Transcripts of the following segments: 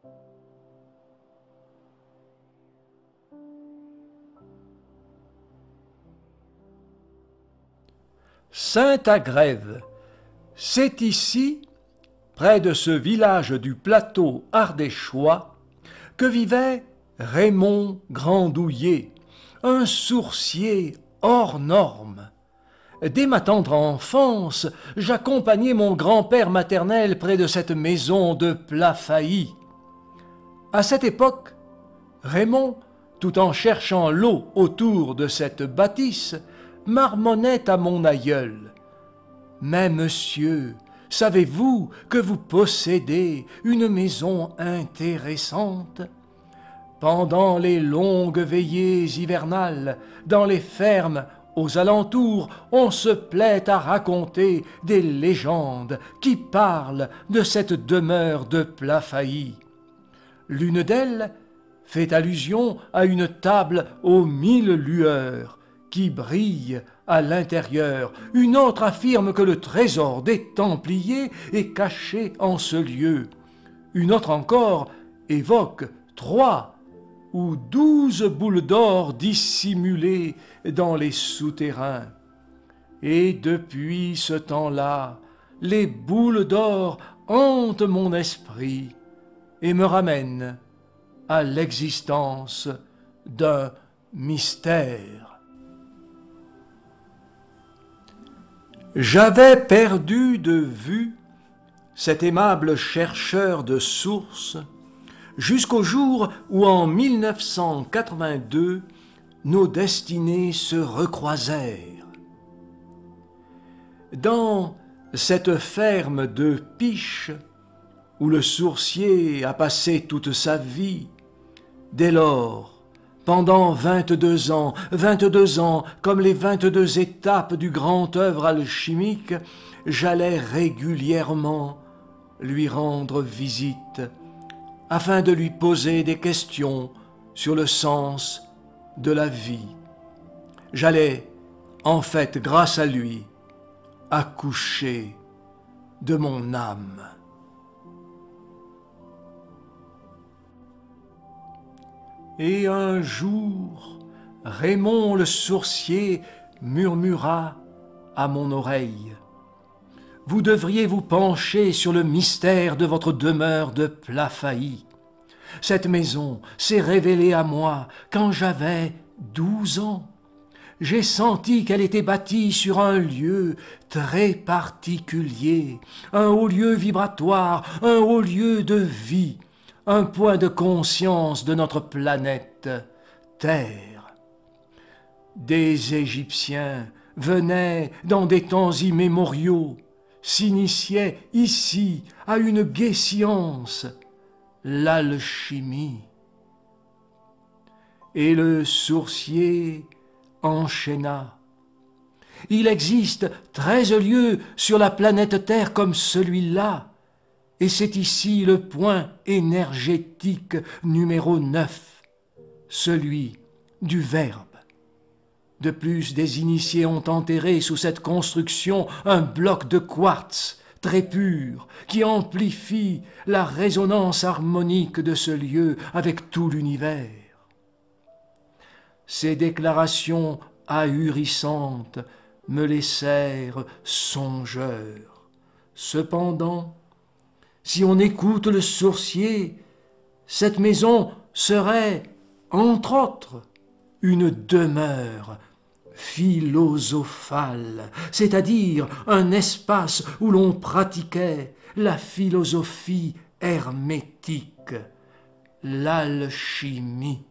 Saint-Agrève, c'est ici, près de ce village du plateau ardéchois, que vivait Raymond Grandouillet, un sourcier hors norme. Dès ma tendre enfance, j'accompagnais mon grand-père maternel près de cette maison de Plafailly. À cette époque, Raymond, tout en cherchant l'eau autour de cette bâtisse, marmonnait à mon aïeul. « Mais monsieur, savez-vous que vous possédez une maison intéressante ? Pendant les longues veillées hivernales, dans les fermes aux alentours, on se plaît à raconter des légendes qui parlent de cette demeure de Plafailly. L'une d'elles fait allusion à une table aux 1000 lueurs qui brille à l'intérieur. Une autre affirme que le trésor des Templiers est caché en ce lieu. Une autre encore évoque 3 ou 12 boules d'or dissimulées dans les souterrains. Et depuis ce temps-là, les boules d'or hantent mon esprit et me ramènent à l'existence d'un mystère. J'avais perdu de vue cet aimable chercheur de sources jusqu'au jour où, en 1982, nos destinées se recroisèrent. Dans cette ferme de Piche, où le sourcier a passé toute sa vie, dès lors, pendant 22 ans, comme les 22 étapes du grand œuvre alchimique, j'allais régulièrement lui rendre visite, afin de lui poser des questions sur le sens de la vie. J'allais, en fait, grâce à lui, accoucher de mon âme. Et un jour, Raymond le sourcier murmura à mon oreille: « Vous devriez vous pencher sur le mystère de votre demeure de Plafailly. Cette maison s'est révélée à moi quand j'avais 12 ans. J'ai senti qu'elle était bâtie sur un lieu très particulier, un haut lieu vibratoire, un haut lieu de vie, un point de conscience de notre planète Terre. Des Égyptiens venaient dans des temps immémoriaux, s'initiaient ici à une gaie science, l'alchimie. » Et le sourcier enchaîna. « Il existe 13 lieux sur la planète Terre comme celui-là, et c'est ici le point énergétique numéro 9, celui du Verbe. De plus, des initiés ont enterré sous cette construction un bloc de quartz très pur qui amplifie la résonance harmonique de ce lieu avec tout l'univers. » Ces déclarations ahurissantes me laissèrent songeur. Cependant, si on écoute le sourcier, cette maison serait, entre autres, une demeure philosophale, c'est-à-dire un espace où l'on pratiquait la philosophie hermétique, l'alchimie.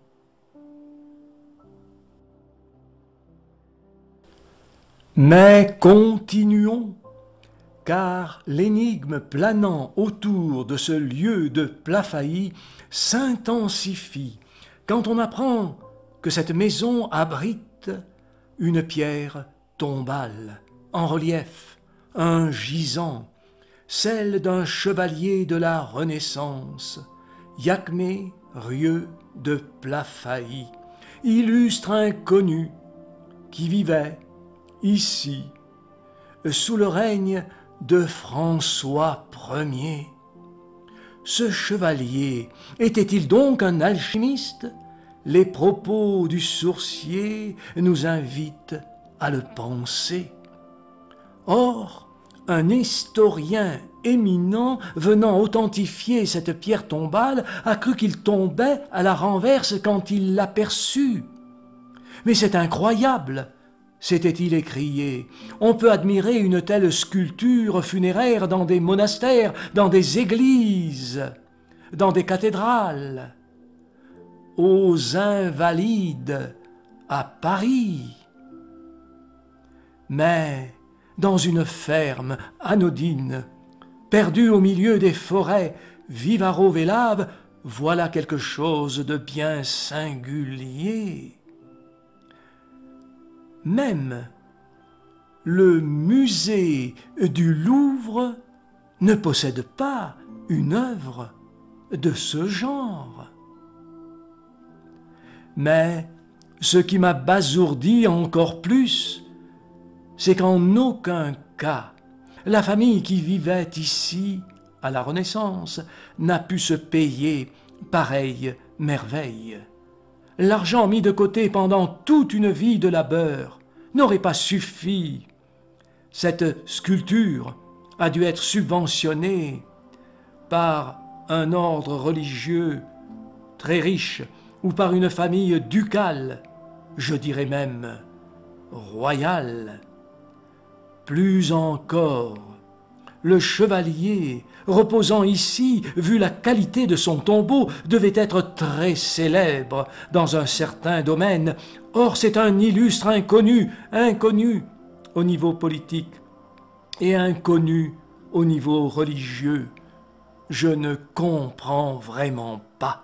Mais continuons, car l'énigme planant autour de ce lieu de Plafailly s'intensifie quand on apprend que cette maison abrite une pierre tombale en relief, un gisant, celle d'un chevalier de la Renaissance, Iachmé Rieu de Plafailly, illustre inconnu qui vivait ici sous le règne de François Ier. ce chevalier était-il donc un alchimiste? Les propos du sourcier nous invitent à le penser. Or, un historien éminent venant authentifier cette pierre tombale a cru qu'il tombait à la renverse quand il l'aperçut. « Mais c'est incroyable !» s'était-il écrié. « On peut admirer une telle sculpture funéraire dans des monastères, dans des églises, dans des cathédrales, aux Invalides, à Paris. Mais dans une ferme anodine, perdue au milieu des forêts Vivaro-Vélave, voilà quelque chose de bien singulier. Même le musée du Louvre ne possède pas une œuvre de ce genre. Mais ce qui m'abasourdit encore plus, c'est qu'en aucun cas la famille qui vivait ici à la Renaissance n'a pu se payer pareille merveille. L'argent mis de côté pendant toute une vie de labeur n'aurait pas suffi. Cette sculpture a dû être subventionnée par un ordre religieux très riche ou par une famille ducale, je dirais même royale. Plus encore, le chevalier reposant ici, vu la qualité de son tombeau, devait être très célèbre dans un certain domaine. Or, c'est un illustre inconnu au niveau politique et inconnu au niveau religieux. Je ne comprends vraiment pas.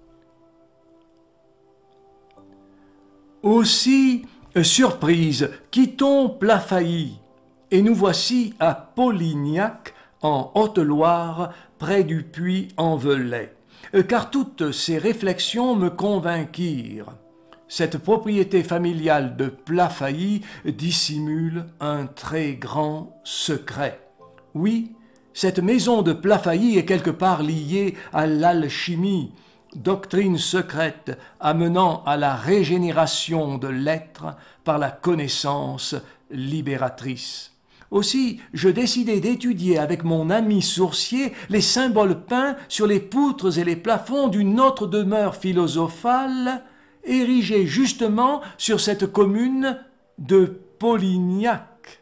Aussi, surprise, quittons Plafailly et nous voici à Polignac, en Haute-Loire, près du Puy-en-Velay, car toutes ces réflexions me convainquirent. Cette propriété familiale de Plafailly dissimule un très grand secret. Oui, cette maison de Plafailly est quelque part liée à l'alchimie, doctrine secrète amenant à la régénération de l'être par la connaissance libératrice. Aussi, je décidai d'étudier avec mon ami sourcier les symboles peints sur les poutres et les plafonds d'une autre demeure philosophale, érigée justement sur cette commune de Polignac.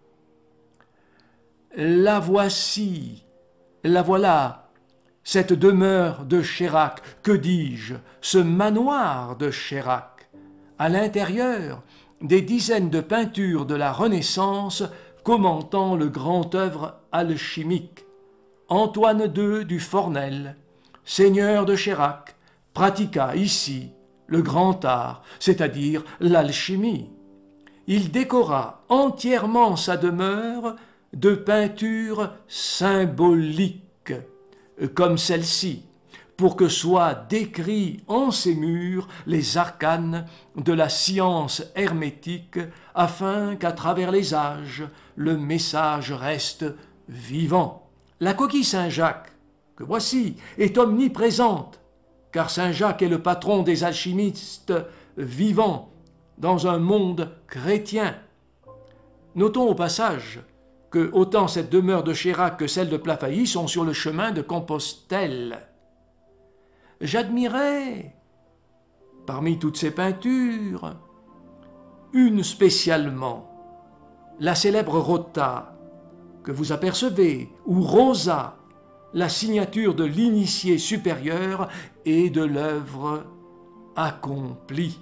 La voici, la voilà, cette demeure de Chérac, que dis-je, ce manoir de Chérac. À l'intérieur, des dizaines de peintures de la Renaissance commentant le grand œuvre alchimique. Antoine II du Fornel, seigneur de Chérac, pratiqua ici le grand art, c'est-à-dire l'alchimie. Il décora entièrement sa demeure de peintures symboliques, comme celle-ci, pour que soient décrits en ces murs les arcanes de la science hermétique, afin qu'à travers les âges, le message reste vivant. La coquille Saint-Jacques, que voici, est omniprésente, car Saint-Jacques est le patron des alchimistes vivants dans un monde chrétien. Notons au passage que autant cette demeure de Chérac que celle de Plafailly sont sur le chemin de Compostelle. J'admirais, parmi toutes ces peintures, une spécialement, la célèbre Rota, que vous apercevez, ou Rosa, la signature de l'initié supérieur et de l'œuvre accomplie.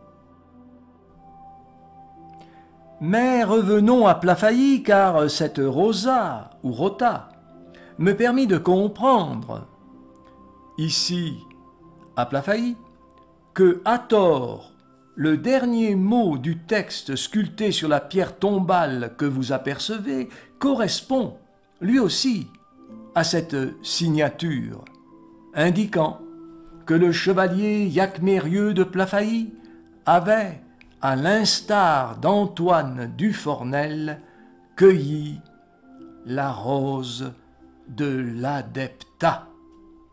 Mais revenons à Plafailly, car cette Rosa, ou Rota, me permit de comprendre, ici, à Plafailly, que Hathor, le dernier mot du texte sculpté sur la pierre tombale que vous apercevez, correspond, lui aussi, à cette signature, indiquant que le chevalier Jacmérieux de Plafailly avait, à l'instar d'Antoine du Fornel, cueilli la rose de l'Adepta.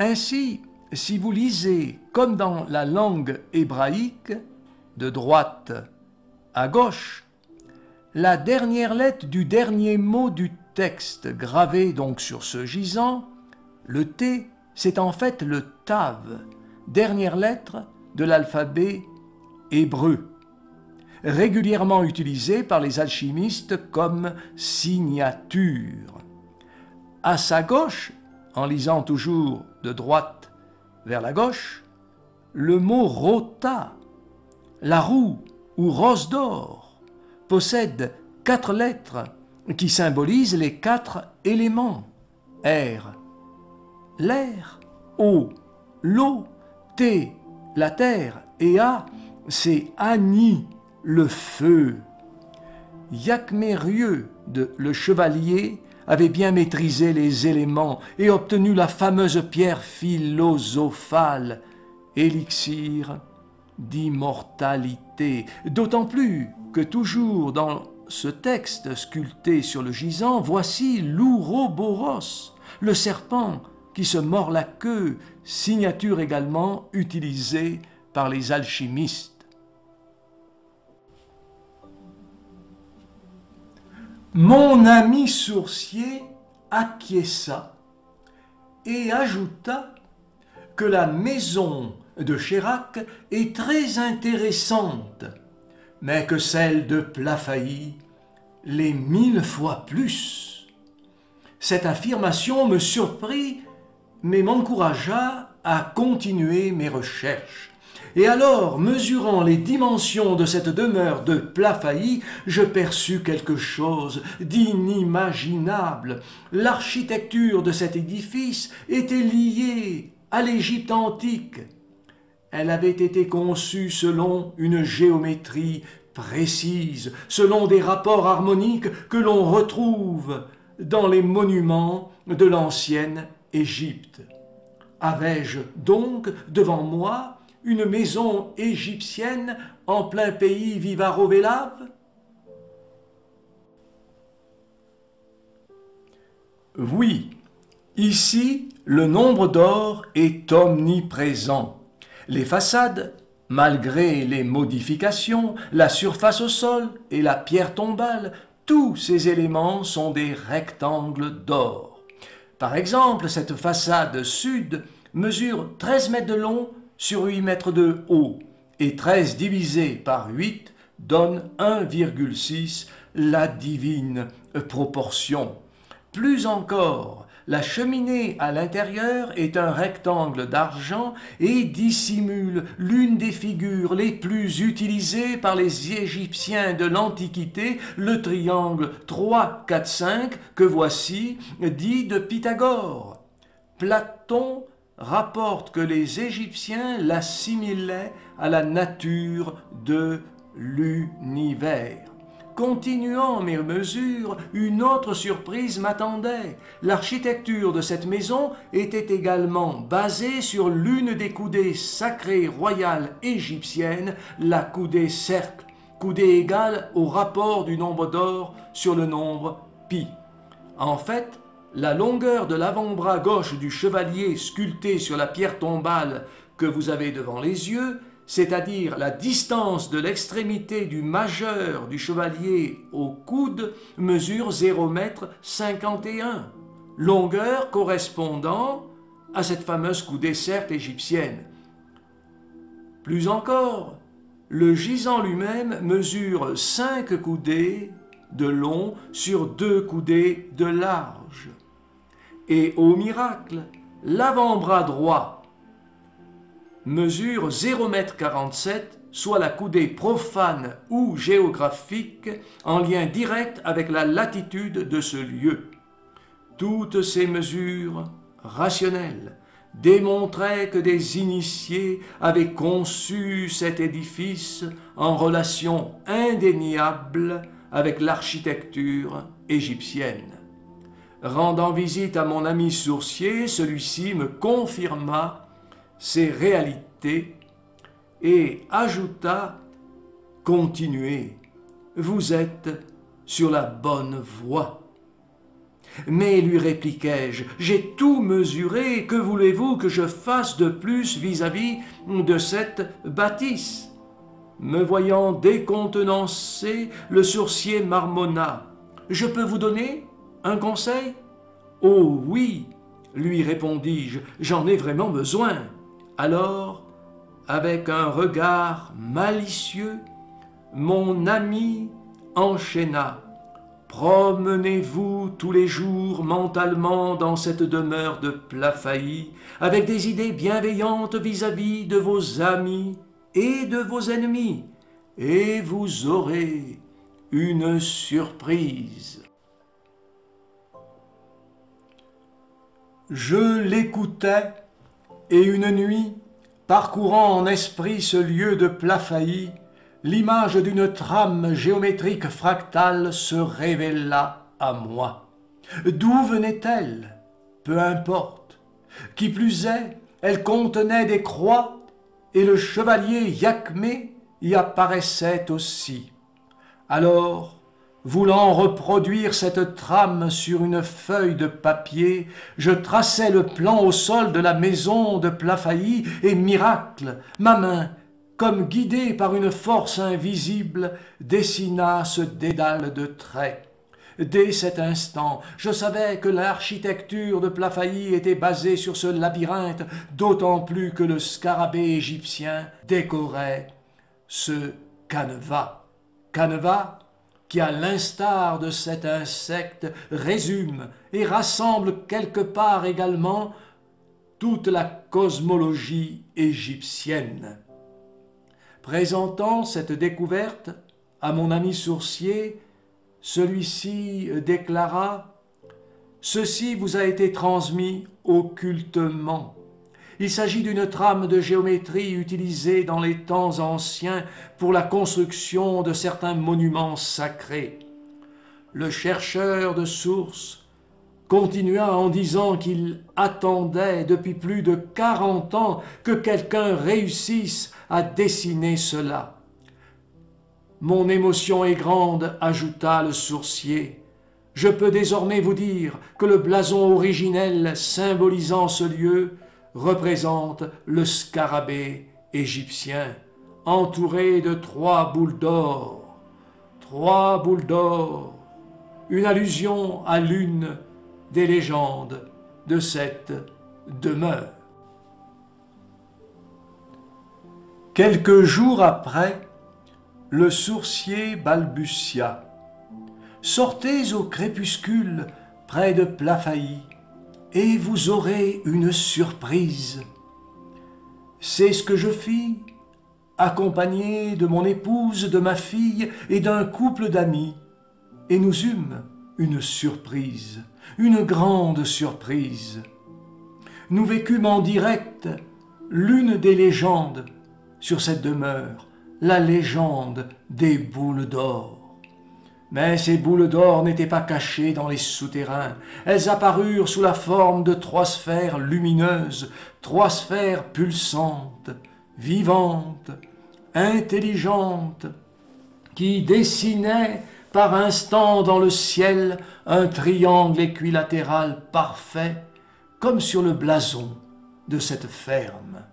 Ainsi, si vous lisez comme dans la langue hébraïque, de droite à gauche, la dernière lettre du dernier mot du texte gravé donc sur ce gisant, le T, c'est en fait le Tav, dernière lettre de l'alphabet hébreu, régulièrement utilisé par les alchimistes comme signature. À sa gauche, en lisant toujours de droite vers la gauche, le mot rota, la roue ou rose d'or, possède 4 lettres qui symbolisent les 4 éléments. R, l'air, eau, l'eau, T, la terre, et A, c'est Ani, le feu. Iachmérieux, le chevalier, avait bien maîtrisé les éléments et obtenu la fameuse pierre philosophale, élixir d'immortalité, d'autant plus que toujours dans ce texte sculpté sur le gisant, voici l'Ouroboros, le serpent qui se mord la queue, signature également utilisée par les alchimistes. Mon ami sourcier acquiesça et ajouta que la maison de Chirac est très intéressante, mais que celle de Plafailly l'est 1000 fois plus. Cette affirmation me surprit, mais m'encouragea à continuer mes recherches. Et alors, mesurant les dimensions de cette demeure de Plafailly, je perçus quelque chose d'inimaginable. L'architecture de cet édifice était liée à l'Égypte antique. Elle avait été conçue selon une géométrie précise, selon des rapports harmoniques que l'on retrouve dans les monuments de l'ancienne Égypte. Avais-je donc devant moi une maison égyptienne en plein pays Vivarovélave? Oui, ici, le nombre d'or est omniprésent. Les façades, malgré les modifications, la surface au sol et la pierre tombale, tous ces éléments sont des rectangles d'or. Par exemple, cette façade sud mesure 13 mètres de long sur 8 mètres de haut, et 13 divisé par 8 donne 1,6, la divine proportion. Plus encore, la cheminée à l'intérieur est un rectangle d'argent et dissimule l'une des figures les plus utilisées par les Égyptiens de l'Antiquité, le triangle 3, 4, 5, que voici, dit de Pythagore. Platon rapporte que les Égyptiens l'assimilaient à la nature de l'univers. Continuant mes mesures, une autre surprise m'attendait. L'architecture de cette maison était également basée sur l'une des coudées sacrées royales égyptiennes, la coudée cercle, coudée égale au rapport du nombre d'or sur le nombre pi. En fait, la longueur de l'avant-bras gauche du chevalier sculpté sur la pierre tombale que vous avez devant les yeux, c'est-à-dire la distance de l'extrémité du majeur du chevalier au coude, mesure 0,51 m, longueur correspondant à cette fameuse coudée cercle égyptienne. Plus encore, le gisant lui-même mesure 5 coudées de long sur 2 coudées de large. Et au miracle, l'avant-bras droit mesure 0,47 m, soit la coudée profane ou géographique en lien direct avec la latitude de ce lieu. Toutes ces mesures rationnelles démontraient que des initiés avaient conçu cet édifice en relation indéniable avec l'architecture égyptienne. Rendant visite à mon ami sourcier, celui-ci me confirma ces réalités et ajouta « Continuez, vous êtes sur la bonne voie ». Mais, lui répliquai-je, j'ai tout mesuré, que voulez-vous que je fasse de plus vis-à-vis de cette bâtisse? Me voyant décontenancé, le sourcier marmonna. Je peux vous donner un conseil? Oh oui, lui répondis-je, j'en ai vraiment besoin. Alors, avec un regard malicieux, mon ami enchaîna. Promenez-vous tous les jours mentalement dans cette demeure de Plafailly, avec des idées bienveillantes vis-à-vis de vos amis et de vos ennemis, et vous aurez une surprise. Je l'écoutais, et une nuit, parcourant en esprit ce lieu de Plafailly, l'image d'une trame géométrique fractale se révéla à moi. D'où venait-elle? Peu importe. Qui plus est, elle contenait des croix, et le chevalier Iachmé y apparaissait aussi. Alors, voulant reproduire cette trame sur une feuille de papier, je traçai le plan au sol de la maison de Plafailly, et miracle, ma main, comme guidée par une force invisible, dessina ce dédale de traits. Dès cet instant, je savais que l'architecture de Plafailly était basée sur ce labyrinthe, d'autant plus que le scarabée égyptien décorait ce canevas. Canevas qui, à l'instar de cet insecte, résume et rassemble quelque part également toute la cosmologie égyptienne. Présentant cette découverte à mon ami sourcier, celui-ci déclara « Ceci vous a été transmis occultement. Il s'agit d'une trame de géométrie utilisée dans les temps anciens pour la construction de certains monuments sacrés. » Le chercheur de sources continua en disant qu'il attendait depuis plus de 40 ans que quelqu'un réussisse à dessiner cela. Mon émotion est grande, ajouta le sourcier. Je peux désormais vous dire que le blason originel symbolisant ce lieu représente le scarabée égyptien, entouré de 3 boules d'or. 3 boules d'or, une allusion à l'une des légendes de cette demeure. Quelques jours après, le sourcier balbutia. « Sortez au crépuscule près de Plafailly, et vous aurez une surprise. » C'est ce que je fis, accompagné de mon épouse, de ma fille et d'un couple d'amis, et nous eûmes une surprise, une grande surprise. Nous vécûmes en direct l'une des légendes sur cette demeure, la légende des boules d'or. Mais ces boules d'or n'étaient pas cachées dans les souterrains. Elles apparurent sous la forme de 3 sphères lumineuses, 3 sphères pulsantes, vivantes, intelligentes, qui dessinaient par instants dans le ciel un triangle équilatéral parfait, comme sur le blason de cette ferme.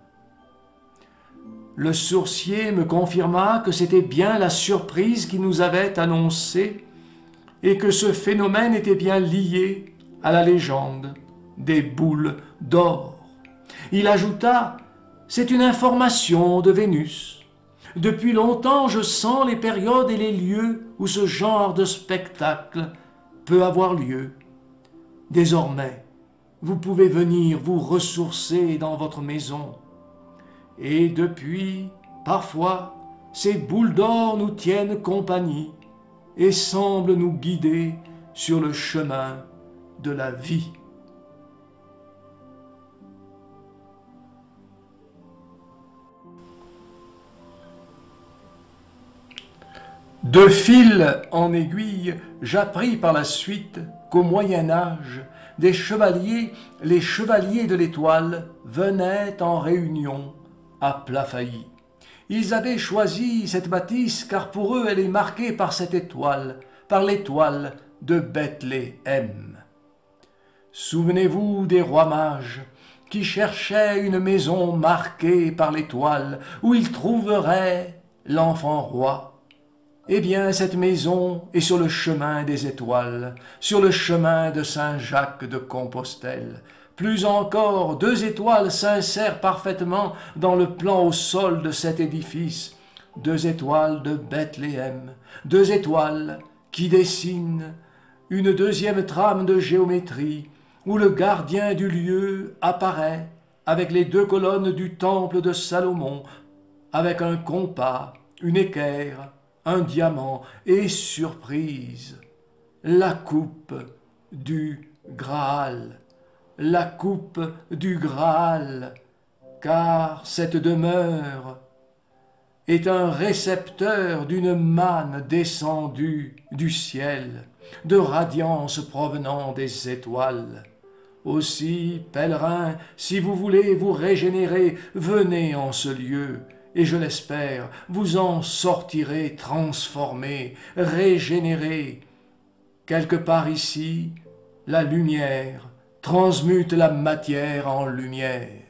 Le sourcier me confirma que c'était bien la surprise qui nous avait annoncée et que ce phénomène était bien lié à la légende des boules d'or. Il ajouta « C'est une information de Vénus. Depuis longtemps, je sens les périodes et les lieux où ce genre de spectacle peut avoir lieu. Désormais, vous pouvez venir vous ressourcer dans votre maison. Et depuis, parfois, ces boules d'or nous tiennent compagnie et semblent nous guider sur le chemin de la vie. » De fil en aiguille, j'appris par la suite qu'au Moyen Âge, des chevaliers, les chevaliers de l'Étoile, venaient en réunion à Plafailly. Ils avaient choisi cette bâtisse car pour eux elle est marquée par cette étoile, par l'étoile de Bethléem. Souvenez-vous des rois mages qui cherchaient une maison marquée par l'étoile où ils trouveraient l'enfant roi. Eh bien, cette maison est sur le chemin des étoiles, sur le chemin de Saint-Jacques de Compostelle. Plus encore, 2 étoiles s'insèrent parfaitement dans le plan au sol de cet édifice, 2 étoiles de Bethléem, 2 étoiles qui dessinent une deuxième trame de géométrie, où le gardien du lieu apparaît avec les 2 colonnes du temple de Salomon, avec un compas, une équerre, un diamant et, surprise, la coupe du Graal. La coupe du Graal, car cette demeure est un récepteur d'une manne descendue du ciel, de radiance provenant des étoiles. Aussi, pèlerins, si vous voulez vous régénérer, venez en ce lieu, et je l'espère, vous en sortirez transformés, régénérés. Quelque part ici, la lumière transmute la matière en lumière.